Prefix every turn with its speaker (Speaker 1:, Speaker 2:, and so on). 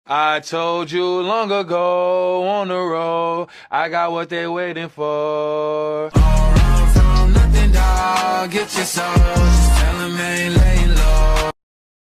Speaker 1: I told you long ago on the road, I got what they waiting for. Don't run from nothing, dog. Get your soul. Just tell 'em ain't laying low.